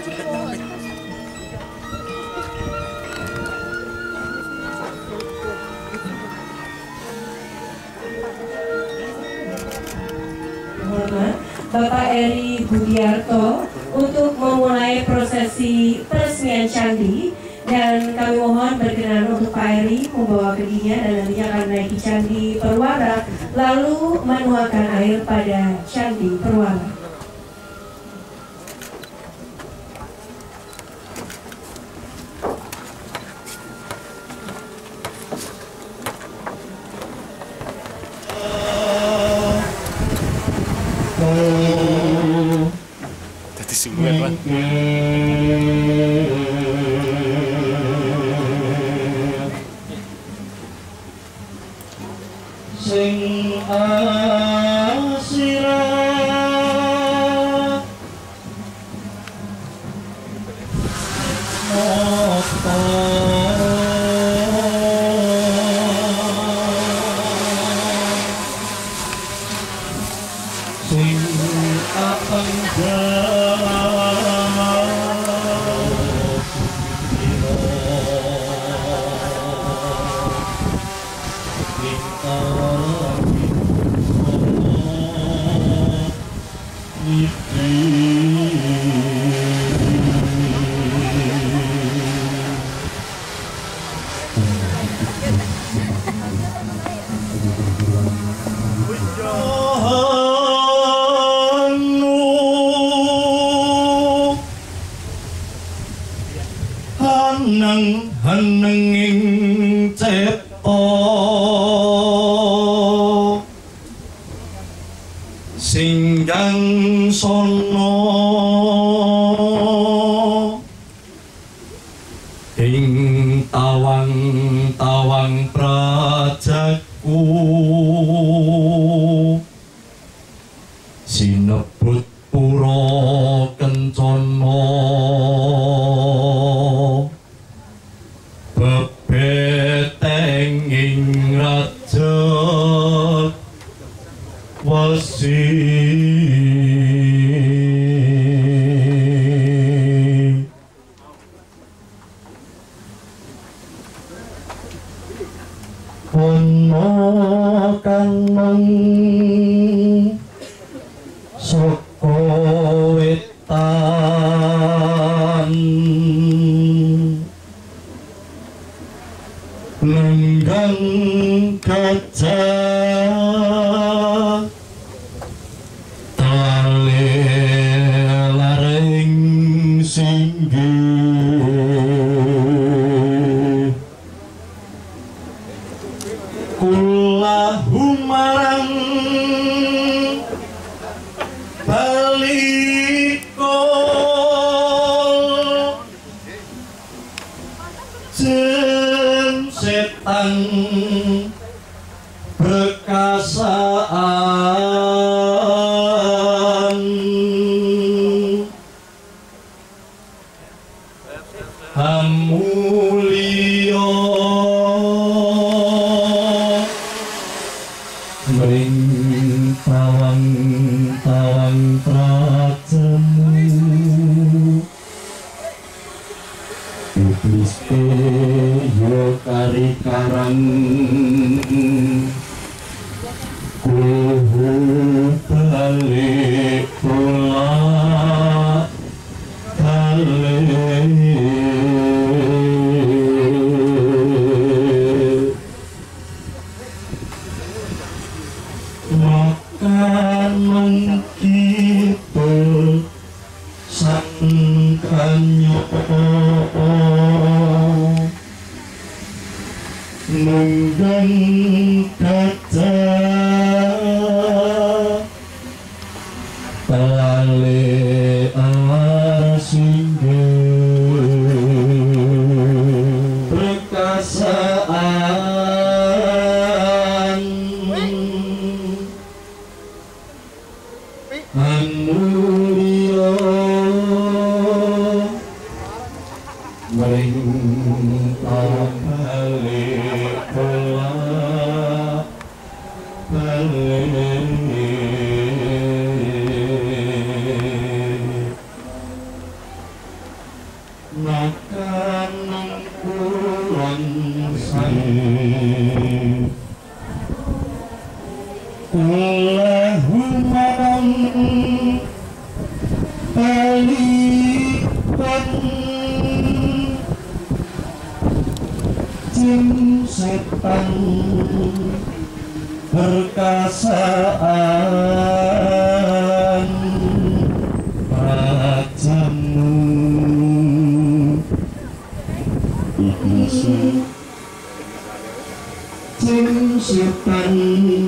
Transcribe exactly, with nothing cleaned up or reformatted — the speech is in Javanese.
Bapak Eri Budiarto untuk memulai prosesi peresmian candi, dan kami mohon berkenan untuk Pak Eri membawa kedinya dan nantinya akan menaiki candi Perwara lalu menuangkan air pada candi Perwara. Tadi sungguhan Pak. Sing asira napa sing haneng hanenging cipta singgang sono ing tawang-tawang prajaku sinebut pura kencana bebetenging raja wesi ana kanang saka wetan lenggang gajah tali laring singgih kula humarang baliko jen setan berkasaan hamulya mring tawang-tawang prajemu iblis te yo kari karang kuhu balik pula balik makan mengkipul sangkanyo nunggang gajah balik perkasaan hamulya mring balik pula balik makanan kulon sang Allahumma palikan jin setan perkasaan rajamu iblis jin setan